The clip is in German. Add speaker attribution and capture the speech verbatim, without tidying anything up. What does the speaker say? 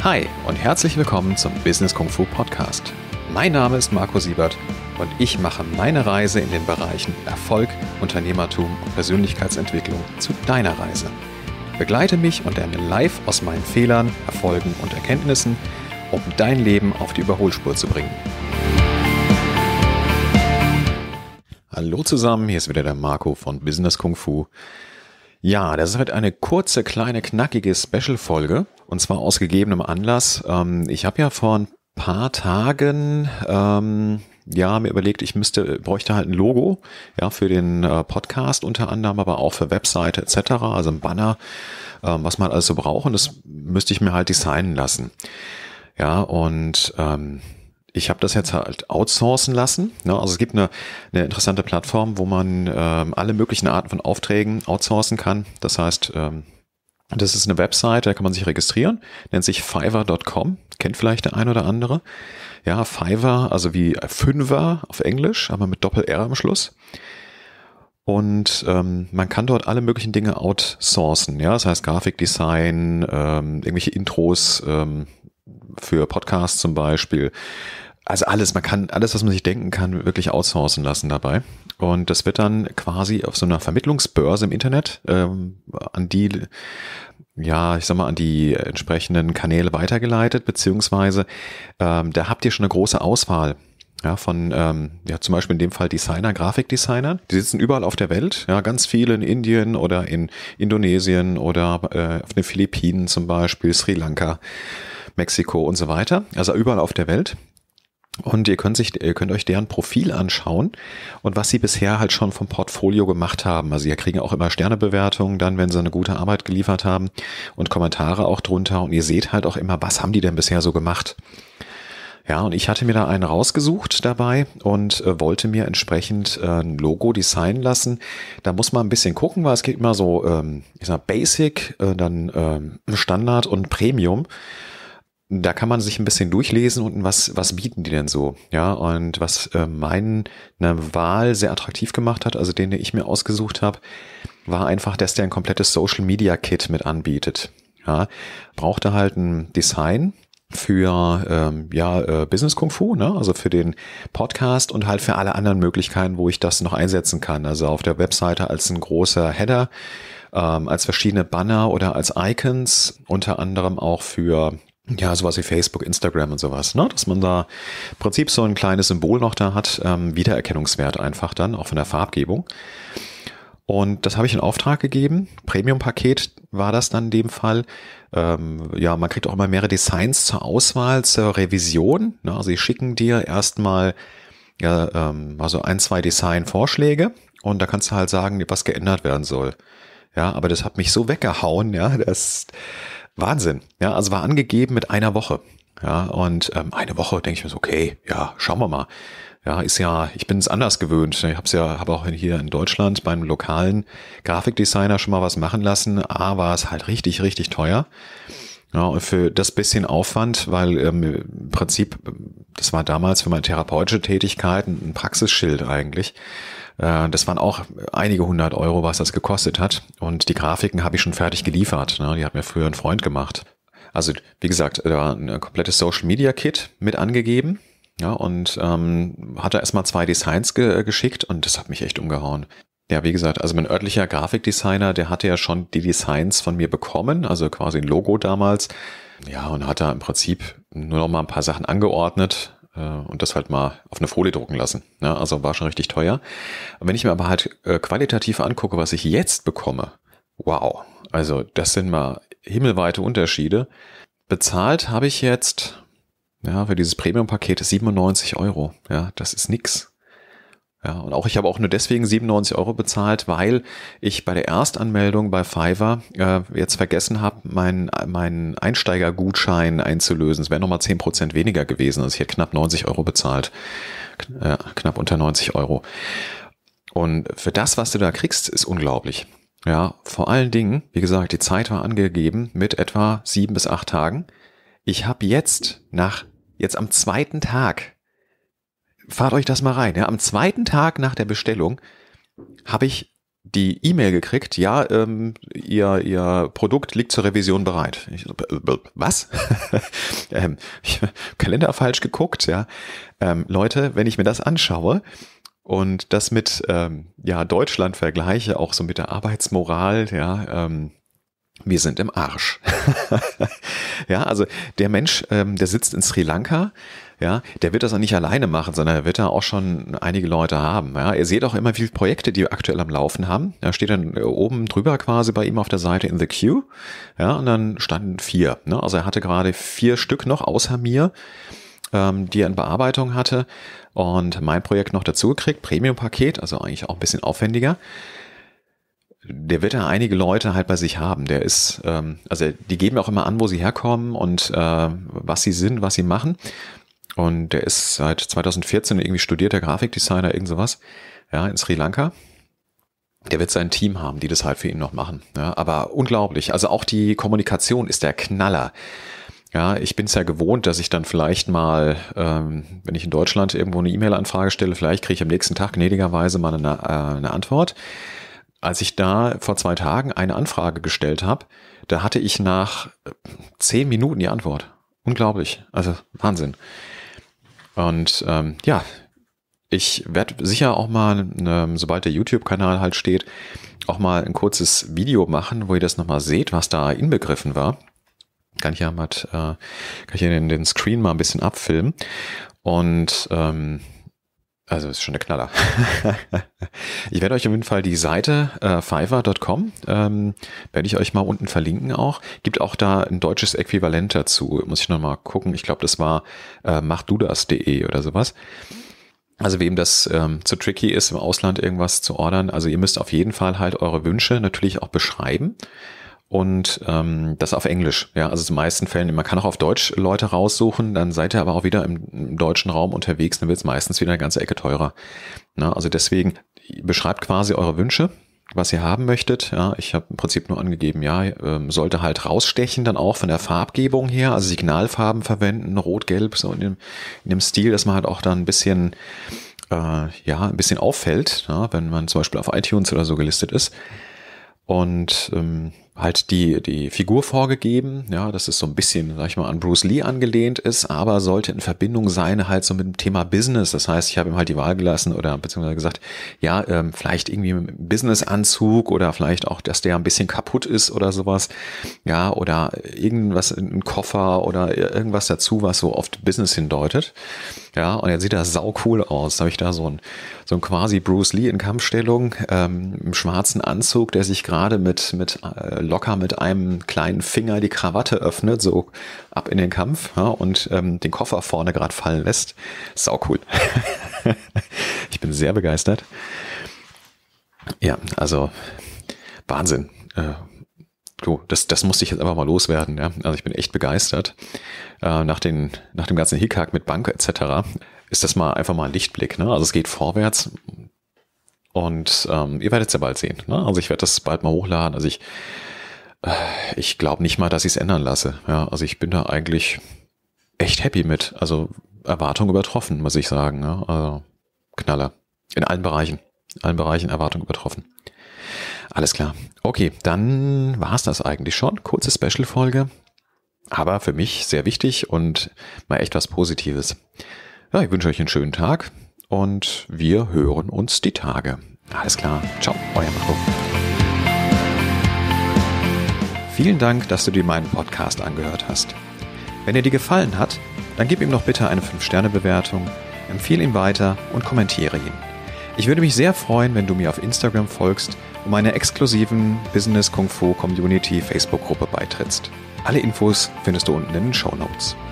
Speaker 1: Hi und herzlich willkommen zum Business Kung Fu Podcast. Mein Name ist Marco Siebert und ich mache meine Reise in den Bereichen Erfolg, Unternehmertum und Persönlichkeitsentwicklung zu deiner Reise. Begleite mich und lerne live aus meinen Fehlern, Erfolgen und Erkenntnissen, um dein Leben auf die Überholspur zu bringen. Hallo zusammen, hier ist wieder der Marco von Business Kung Fu. Ja, das ist heute eine kurze, kleine, knackige Special-Folge und zwar aus gegebenem Anlass. Ähm, ich habe ja vor ein paar Tagen ähm, ja mir überlegt, ich müsste bräuchte halt ein Logo, ja, für den äh, Podcast unter anderem, aber auch für Webseite et cetera, also ein Banner, ähm, was man alles so braucht, und das müsste ich mir halt designen lassen. Ja, und ähm, ich habe das jetzt halt outsourcen lassen. Ne? Also es gibt eine, eine interessante Plattform, wo man ähm, alle möglichen Arten von Aufträgen outsourcen kann. Das heißt, ähm, das ist eine Website, da kann man sich registrieren, nennt sich Fiverr Punkt com, kennt vielleicht der ein oder andere. Ja, Fiverr, also wie Fünfer auf Englisch, aber mit Doppel-R am Schluss. Und ähm, man kann dort alle möglichen Dinge outsourcen. Ja, das heißt Grafikdesign, ähm, irgendwelche Intros ähm, für Podcasts zum Beispiel. Also alles, man kann alles, was man sich denken kann, wirklich outsourcen lassen dabei. Und das wird dann quasi auf so einer Vermittlungsbörse im Internet ähm, an die, ja, ich sag mal, an die entsprechenden Kanäle weitergeleitet, beziehungsweise ähm, da habt ihr schon eine große Auswahl. Ja, von, ähm, ja, zum Beispiel in dem Fall Designer, Grafikdesigner. Die sitzen überall auf der Welt, ja, ganz viele in Indien oder in Indonesien oder äh, auf den Philippinen zum Beispiel, Sri Lanka, Mexiko und so weiter. Also überall auf der Welt. Und ihr könnt sich, ihr könnt euch deren Profil anschauen und was sie bisher halt schon vom Portfolio gemacht haben. Also ihr kriegen auch immer Sternebewertungen dann, wenn sie eine gute Arbeit geliefert haben, und Kommentare auch drunter. Und ihr seht halt auch immer, was haben die denn bisher so gemacht? Ja, und ich hatte mir da einen rausgesucht dabei und äh, wollte mir entsprechend äh, ein Logo designen lassen. Da muss man ein bisschen gucken, weil es gibt immer so, ähm, ich sag Basic, äh, dann ähm, Standard und Premium. Da kann man sich ein bisschen durchlesen und was, was bieten die denn so? Ja, und was äh, meine Wahl sehr attraktiv gemacht hat, also den, den ich mir ausgesucht habe, war einfach, dass der ein komplettes Social Media Kit mit anbietet. Ja, brauchte halt ein Design für ähm, ja äh, Business Kung Fu, ne? Also für den Podcast und halt für alle anderen Möglichkeiten, wo ich das noch einsetzen kann. Also auf der Webseite als ein großer Header, ähm, als verschiedene Banner oder als Icons, unter anderem auch für ja, sowas wie Facebook, Instagram und sowas, ne? Dass man da im Prinzip so ein kleines Symbol noch da hat, ähm, Wiedererkennungswert einfach dann, auch von der Farbgebung. Und das habe ich in Auftrag gegeben. Premium-Paket war das dann in dem Fall. Ähm, ja, man kriegt auch immer mehrere Designs zur Auswahl, zur Revision. Ne? Also sie schicken dir erstmal ja, ähm, also ein, zwei Design-Vorschläge und da kannst du halt sagen, was geändert werden soll. Ja, aber das hat mich so weggehauen, ja, das Wahnsinn. Ja, also war angegeben mit einer Woche. Ja, und ähm, eine Woche denke ich mir so, okay, ja, schauen wir mal. Ja, ist ja, ich bin es anders gewöhnt. Ich habe es ja, habe auch hier in Deutschland beim lokalen Grafikdesigner schon mal was machen lassen. A, war es halt richtig, richtig teuer. Ja, und für das bisschen Aufwand, weil ähm, im Prinzip, das war damals für meine therapeutische Tätigkeit ein Praxisschild eigentlich. Äh, das waren auch einige hundert Euro, was das gekostet hat. Und die Grafiken habe ich schon fertig geliefert. Ne? Die hat mir früher ein Freund gemacht. Also wie gesagt, da war ein komplettes Social Media Kit mit angegeben. Ja, und ähm, hat da erstmal zwei Designs ge- geschickt und das hat mich echt umgehauen. Ja, wie gesagt, also mein örtlicher Grafikdesigner, der hatte ja schon die Designs von mir bekommen, also quasi ein Logo damals. Ja, und hat da im Prinzip nur noch mal ein paar Sachen angeordnet äh, und das halt mal auf eine Folie drucken lassen. Ja, also war schon richtig teuer. Wenn ich mir aber halt äh, qualitativ angucke, was ich jetzt bekomme, wow, also das sind mal himmelweite Unterschiede. Bezahlt habe ich jetzt... Ja, für dieses Premium-Paket ist siebenundneunzig Euro. Ja, das ist nix. Ja, und auch ich habe auch nur deswegen siebenundneunzig Euro bezahlt, weil ich bei der Erstanmeldung bei Fiverr äh, jetzt vergessen habe, meinen meinen Einsteigergutschein einzulösen. Es wäre nochmal zehn Prozent weniger gewesen. Also ich hätte knapp neunzig Euro bezahlt. Äh, knapp unter neunzig Euro. Und für das, was du da kriegst, ist unglaublich. Ja, vor allen Dingen, wie gesagt, die Zeit war angegeben mit etwa sieben bis acht Tagen. Ich habe jetzt nach Jetzt am zweiten Tag, fahrt euch das mal rein, ja, am zweiten Tag nach der Bestellung habe ich die E-Mail gekriegt, ja, ähm, ihr, ihr Produkt liegt zur Revision bereit. Ich so, was? ähm, ich, Kalender falsch geguckt, ja. Ähm, Leute, wenn ich mir das anschaue und das mit ähm, ja, Deutschland vergleiche, auch so mit der Arbeitsmoral, ja, ähm, wir sind im Arsch. Ja, also der Mensch, ähm, der sitzt in Sri Lanka, ja, der wird das auch nicht alleine machen, sondern er wird da auch schon einige Leute haben. Ja, ihr seht auch immer, wie viele Projekte die aktuell am Laufen haben. Da steht dann oben drüber quasi bei ihm auf der Seite in the queue. Ja, und dann standen vier. Ne? Also er hatte gerade vier Stück noch außer mir, ähm, die er in Bearbeitung hatte. Und mein Projekt noch dazu gekriegt, Premium-Paket, also eigentlich auch ein bisschen aufwendiger. Der wird ja einige Leute halt bei sich haben. Der ist, ähm, also die geben auch immer an, wo sie herkommen und äh, was sie sind, was sie machen. Und der ist seit zweitausendvierzehn irgendwie studierter Grafikdesigner, irgend sowas, ja, in Sri Lanka. Der wird sein Team haben, die das halt für ihn noch machen. Ja, aber unglaublich. Also auch die Kommunikation ist der Knaller. Ja, ich bin es ja gewohnt, dass ich dann vielleicht mal, ähm, wenn ich in Deutschland irgendwo eine E-Mail-Anfrage stelle, vielleicht kriege ich am nächsten Tag gnädigerweise mal eine, äh, eine Antwort. Als ich da vor zwei Tagen eine Anfrage gestellt habe, da hatte ich nach zehn Minuten die Antwort. Unglaublich. Also Wahnsinn. Und ähm, ja, ich werde sicher auch mal, ähm, sobald der YouTube-Kanal halt steht, auch mal ein kurzes Video machen, wo ihr das nochmal seht, was da inbegriffen war. Kann ich ja mal, äh, kann ich ja den, den Screen mal ein bisschen abfilmen. Und ähm, also ist schon der Knaller. Ich werde euch auf jeden Fall die Seite äh, fiverr Punkt com ähm, werde ich euch mal unten verlinken auch. Gibt auch da ein deutsches Äquivalent dazu. Muss ich noch mal gucken. Ich glaube, das war äh, machdudas punkt de oder sowas. Also wem das ähm, zu tricky ist, im Ausland irgendwas zu ordern. Also ihr müsst auf jeden Fall halt eure Wünsche natürlich auch beschreiben. Und ähm, das auf Englisch. Ja, also in den meisten Fällen, man kann auch auf Deutsch Leute raussuchen, dann seid ihr aber auch wieder im, im deutschen Raum unterwegs, dann wird es meistens wieder eine ganze Ecke teurer. Na, also deswegen beschreibt quasi eure Wünsche, was ihr haben möchtet. Ja, ich habe im Prinzip nur angegeben, ja, ähm, sollte halt rausstechen, dann auch von der Farbgebung her, also Signalfarben verwenden, rot, gelb, so in dem, in dem Stil, dass man halt auch dann ein bisschen, äh, ja, ein bisschen auffällt, ja, wenn man zum Beispiel auf iTunes oder so gelistet ist. Und ähm, halt die die Figur vorgegeben, ja, dass es so ein bisschen, sag ich mal, an Bruce Lee angelehnt ist, aber sollte in Verbindung sein halt so mit dem Thema Business. Das heißt, ich habe ihm halt die Wahl gelassen oder beziehungsweise gesagt, ja, ähm, vielleicht irgendwie mit einem Business-Anzug oder vielleicht auch, dass der ein bisschen kaputt ist oder sowas, ja, oder irgendwas in einen Koffer oder irgendwas dazu, was so oft Business hindeutet. Ja, und jetzt sieht er sau cool aus. Da habe ich da so ein, so ein quasi Bruce Lee in Kampfstellung, ähm, im schwarzen Anzug, der sich gerade mit, mit äh, locker mit einem kleinen Finger die Krawatte öffnet, so ab in den Kampf, ja, und ähm, den Koffer vorne gerade fallen lässt. Sau cool. Ich bin sehr begeistert. Ja, also Wahnsinn. Äh, Du, das, das musste ich jetzt einfach mal loswerden. Ja? Also ich bin echt begeistert. Äh, nach, den, nach dem ganzen Hickhack mit Bank et cetera ist das mal einfach mal ein Lichtblick. Ne? Also es geht vorwärts und ähm, ihr werdet es ja bald sehen. Ne? Also ich werde das bald mal hochladen. Also ich, äh, ich glaube nicht mal, dass ich es ändern lasse. Ja? Also ich bin da eigentlich echt happy mit. Also Erwartung übertroffen, muss ich sagen. Ne? Also Knaller. In allen Bereichen. In allen Bereichen Erwartung übertroffen. Alles klar. Okay, dann war es das eigentlich schon. Kurze Special-Folge, aber für mich sehr wichtig und mal echt was Positives. Ja, ich wünsche euch einen schönen Tag und wir hören uns die Tage. Alles klar. Ciao, euer Marco. Vielen Dank, dass du dir meinen Podcast angehört hast. Wenn er dir gefallen hat, dann gib ihm doch bitte eine fünf Sterne Bewertung, empfehle ihn weiter und kommentiere ihn. Ich würde mich sehr freuen, wenn du mir auf Instagram folgst und meiner exklusiven Business Kung Fu Community Facebook-Gruppe beitrittst. Alle Infos findest du unten in den Shownotes.